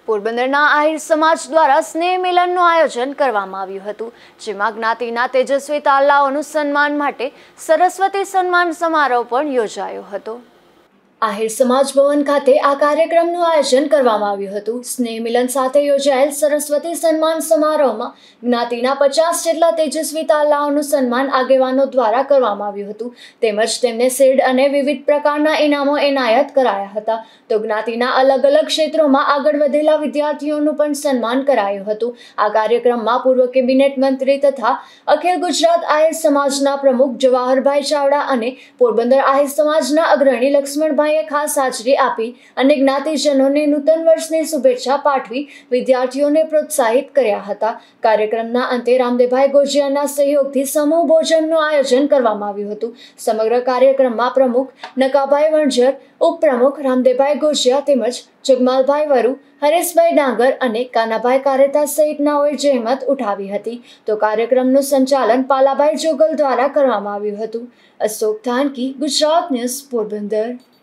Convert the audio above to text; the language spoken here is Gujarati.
પોરબંદરના આહિર સમાજ દ્વારા સ્નેહ મિલનનું આયોજન કરવામાં આવ્યું હતું, જેમાં જ્ઞાતિના તેજસ્વી તાલાઓનું સન્માન માટે સરસ્વતી સન્માન સમારોહ પણ યોજાયો હતો। આહિર સમાજ ભવન ખાતે આ કાર્યક્રમનું આયોજન કરવામાં આવ્યું હતું। સ્નેહ મિલન સાથે યોજાયેલ સરસ્વતી સન્માન સમારોહમાં જ્ઞાતિના 50 જેટલા તેજસ્વી તાલાઓનું સન્માન આગેવાનો દ્વારા કરવામાં આવ્યું હતું, તેમજ તેમને શિલ્ડ અને વિવિધ પ્રકારના ઇનામો એનાયત કરાયા હતા। તો જ્ઞાતિના અલગ અલગ ક્ષેત્રોમાં આગળ વધેલા વિદ્યાર્થીઓનું પણ સન્માન કરાયું હતું। આ કાર્યક્રમમાં પૂર્વ કેબિનેટ મંત્રી તથા અખિલ ગુજરાત આહિર સમાજના પ્રમુખ જવાહરભાઈ ચાવડા અને પોરબંદર આહિર સમાજના અગ્રણી લક્ષ્મણભાઈ ખાસ હાજરી આપી અને જ્ઞાતિજનોને નૂતન વર્ષની શુભેચ્છા પાઠવી વિદ્યાર્થીઓને પ્રોત્સાહિત કર્યા હતા। કાર્યક્રમના અંતે રામદેવભાઈ ગોજિયાના સહયોગથી સમૂહ ભોજનનું આયોજન કરવામાં આવ્યું હતું। સમગ્ર કાર્યક્રમમાં પ્રમુખ નકાભાઈ વણઝર, ઉપપ્રમુખ રામદેવભાઈ ગોજિયા તેમજ જગમાલભાઈ વરુ, હરેશભાઈ ડાંગર અને કાનાભાઈ કારેતા સહિતનાઓએ જહેમત ઉઠાવી હતી। તો કાર્યક્રમનું સંચાલન પાલાભાઈ જોગલ દ્વારા કરવામાં આવ્યું હતું। અશોક થાનકી, ગુજરાત ન્યૂઝ, પોરબંદર।